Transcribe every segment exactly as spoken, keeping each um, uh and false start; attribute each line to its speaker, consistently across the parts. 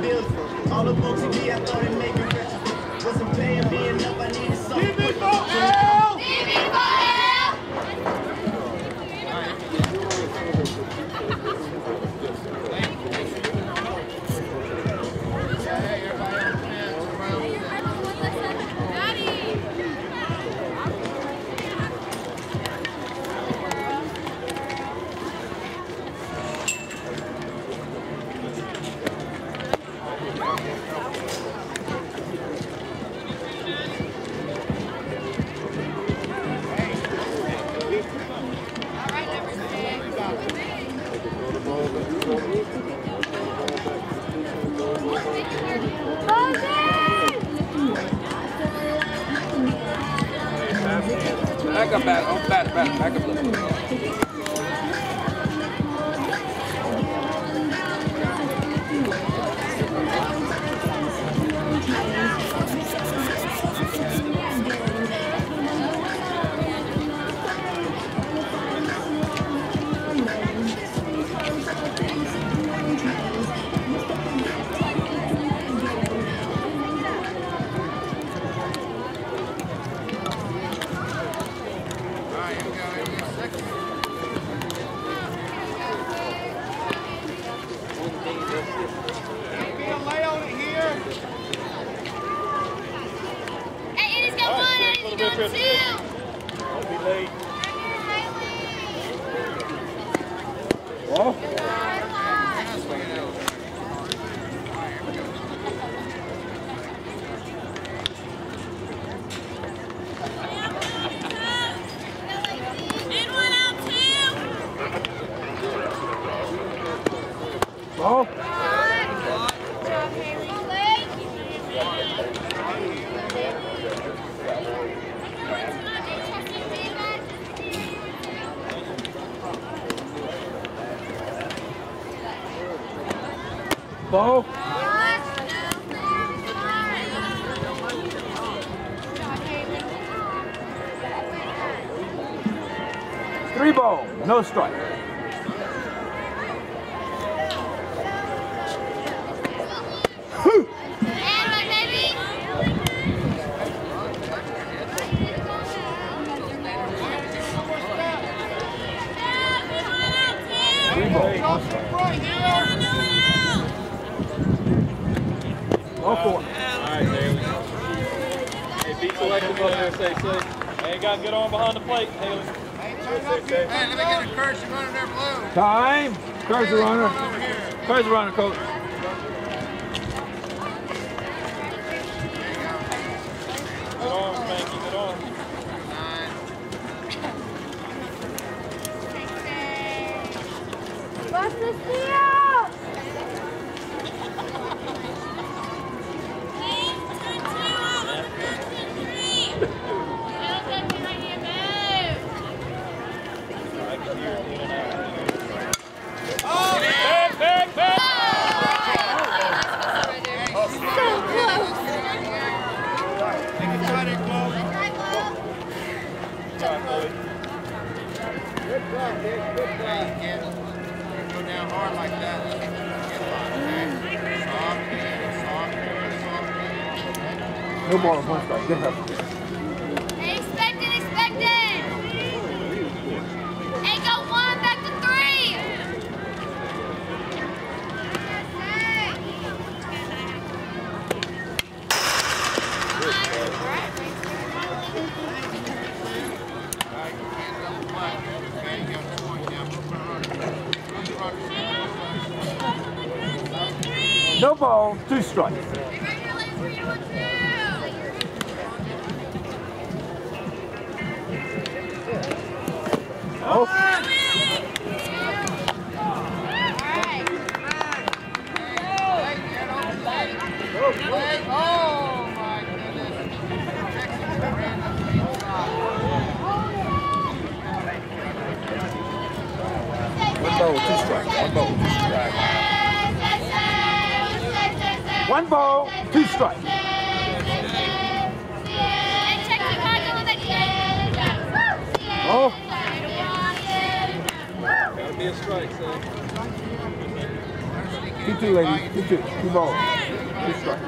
Speaker 1: building. All the folks in me, I thought it made me rich. Wasn't paying me enough, I needed something.
Speaker 2: Give me for L!
Speaker 3: Give me for L!
Speaker 4: Back up, back, oh, back, back, back up a little bit.
Speaker 2: Ball. Ball. Three ball, no strike. All four.
Speaker 5: All right, Haley. Hey, be selective up there, say, say. Hey, got to get on behind the plate, Haley.
Speaker 6: Hey, let me get a Curse runner there, blue.
Speaker 2: Time. Curse the runner. Curse the runner, coach.
Speaker 5: Get on, Spanky, get on.
Speaker 3: What's the steal?
Speaker 6: Go down hard like that. Soft hand, soft hand, soft hand.
Speaker 2: No ball, one strike. Good help.
Speaker 3: Expect it, expect it! Hey, go one, back to three!
Speaker 2: No ball, two strikes. Oh.
Speaker 6: Oh my goodness.
Speaker 2: One ball, two strikes. One ball, two strikes. One ball, two strikes. Oh.
Speaker 5: Gotta be a strike, so.
Speaker 2: Two, two, ladies. Two, two. Two balls. Two strikes.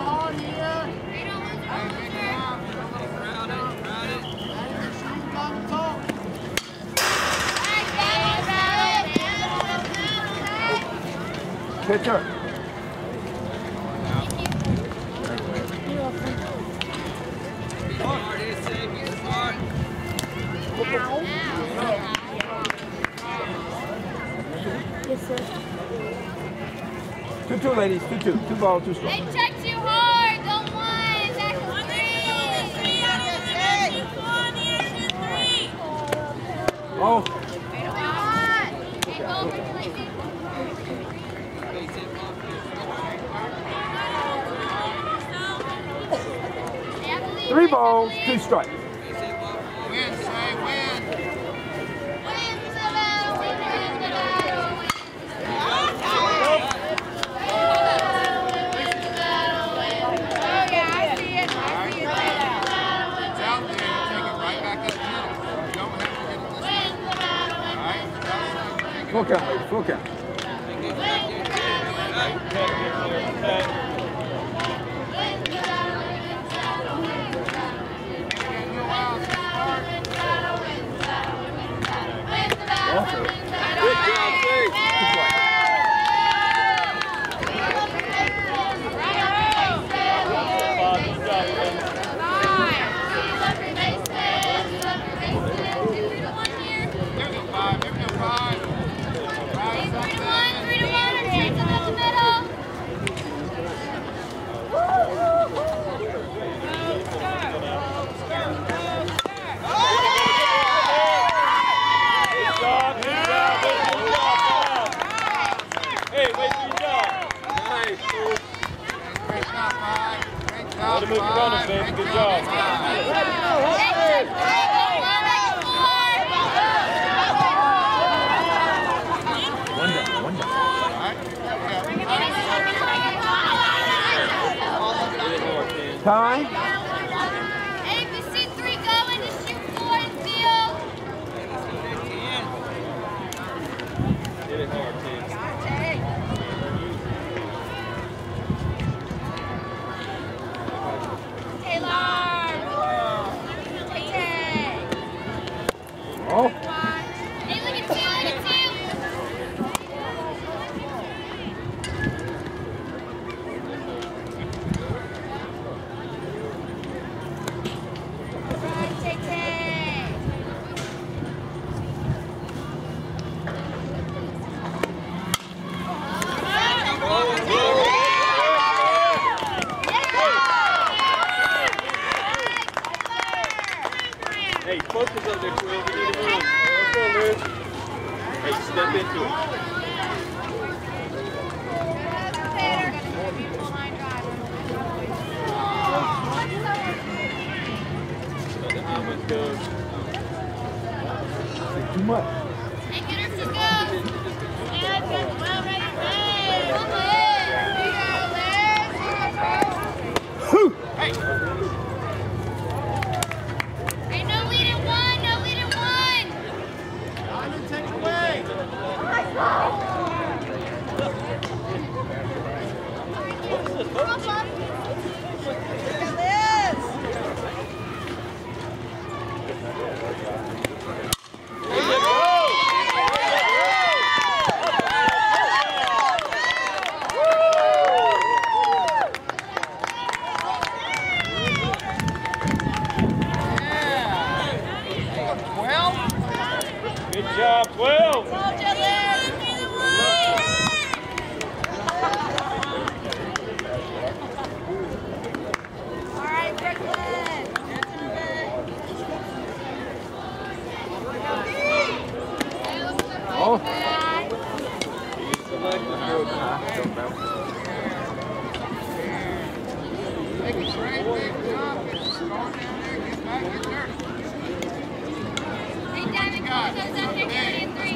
Speaker 2: Pitcher. Two, two, ladies. Two, two. Two balls, two strikes.
Speaker 3: They check too hard. Don't one. Back to three.
Speaker 2: Oh. Three balls, two strikes.
Speaker 6: Win, say, win. It's out there, you take it right back up the middle. You don't have to get it this way. All right?
Speaker 2: Full count, ladies. Full count.
Speaker 4: Good job, Steve.
Speaker 6: There's a five, there's no five. Five, something.
Speaker 3: Three to one, or take them in the middle.
Speaker 5: Hey, wait for your job.
Speaker 4: Nice, Steve.
Speaker 6: Great job, five. Great job,
Speaker 5: Let him move your runners,
Speaker 6: five.
Speaker 5: baby.
Speaker 6: Great
Speaker 5: Good
Speaker 6: job,
Speaker 5: job.
Speaker 6: five.
Speaker 2: One down, one down.
Speaker 6: All right? Yeah.
Speaker 2: Time.
Speaker 3: Hey, if you see three going, just shoot four and field.
Speaker 5: Hit it hard, Tim.
Speaker 2: Oh.
Speaker 3: Hey, look at two, look at two.
Speaker 5: Hey, focus up there, Quill. We need a move. Let's go, Liz. Hey, step into it. Let the helmet go.
Speaker 2: Too much.
Speaker 3: Hey, get her to go. And well ready, Liz. Come on, Liz.
Speaker 2: Whew.
Speaker 6: Hey.
Speaker 3: Hey, no lead in one, no lead in one.
Speaker 6: Diamond, take it away.
Speaker 5: Good job, twelve.
Speaker 2: Oh.
Speaker 6: Take a straight, big jump. Get going down there. Get back, get dirty.
Speaker 3: Hey, Diamond, close those up here, Cody, in three.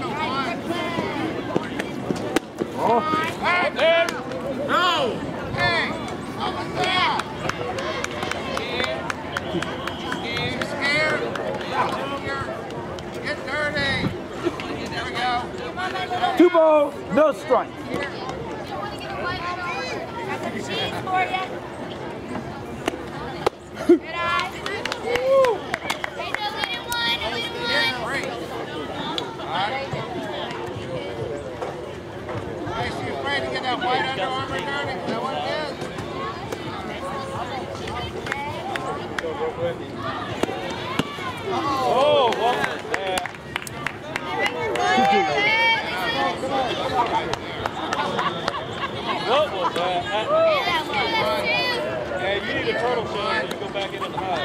Speaker 2: Oh.
Speaker 6: Hey,
Speaker 5: Hey,
Speaker 6: no. Hey, how about that? You scared? Scared? Get dirty. There we go.
Speaker 2: Two balls, no strike.
Speaker 3: You want to get away for you. Good eye. Hey, no lead in one, no lead in one.
Speaker 6: Alright. Hey, she's afraid to get that white Under Armour dirty. Is that what it is?
Speaker 5: Oh, what was that? What was that? Hey, you need a turtle shell so you go back into the hive.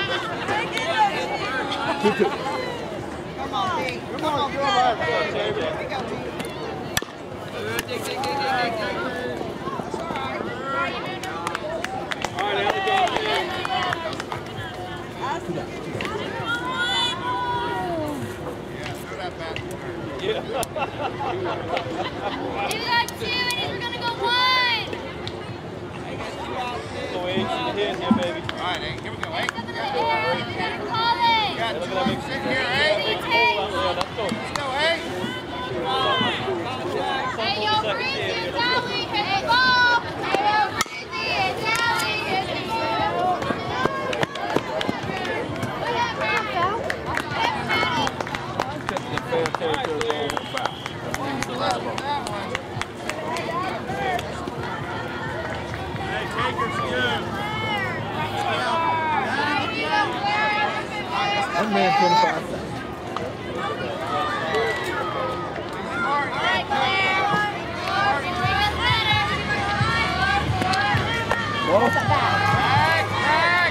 Speaker 2: Two, two.
Speaker 7: Come on, B. Come on, come on. Here we go, B. Dig, dig, dig, dig, dig, dig.
Speaker 5: All right, now the dog in. Yeah.
Speaker 3: He got two, and he's gonna go one.
Speaker 5: So we ain't shooting his here, baby.
Speaker 6: Alright, hey, here we go, hey.
Speaker 3: He's up in the air, he's gonna call it.
Speaker 6: Got
Speaker 5: Look
Speaker 6: two
Speaker 5: at that
Speaker 6: of
Speaker 5: big
Speaker 6: them sitting here, hey.
Speaker 5: big hole out there. Let's go.
Speaker 6: Let's go, hey.
Speaker 3: Hey, yo, Breezy, it's Allie, hit the ball. Hey, yo, Breezy, it's Allie, hit the ball. Whatever.
Speaker 2: The fair territory on the foul.
Speaker 6: That one.
Speaker 2: One man, twenty-five seconds.
Speaker 3: All right, Claire.
Speaker 2: Ball.
Speaker 6: Back, back.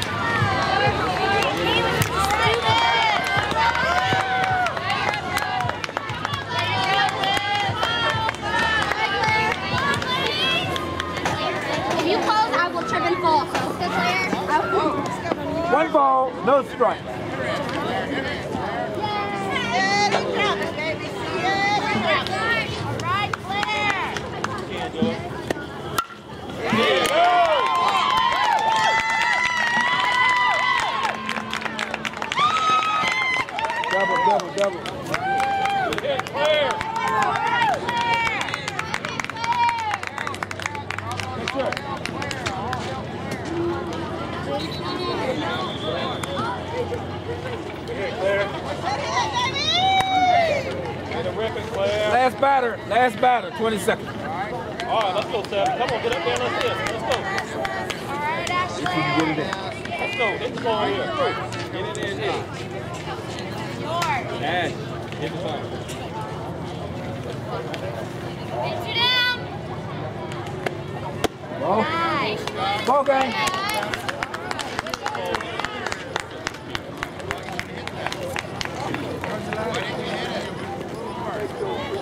Speaker 3: If you close, I will trip and fall. So, good player. I will.
Speaker 2: One ball, no strike. Double, double, double.
Speaker 5: Hit clear. Get a ripping, Claire.
Speaker 2: Last batter, last batter, twenty seconds.
Speaker 5: All right, let's go, Seth. Come on, get up there. Let's hit. Let's go.
Speaker 3: All right, Ashley.
Speaker 2: Get it in.
Speaker 5: Let's go. Hit the ball here. Get in there and hit it. Ash, hit the ball.
Speaker 3: Get you down.
Speaker 2: Ball.
Speaker 3: Nice.
Speaker 2: Ball game.
Speaker 6: Why didn't you hit it?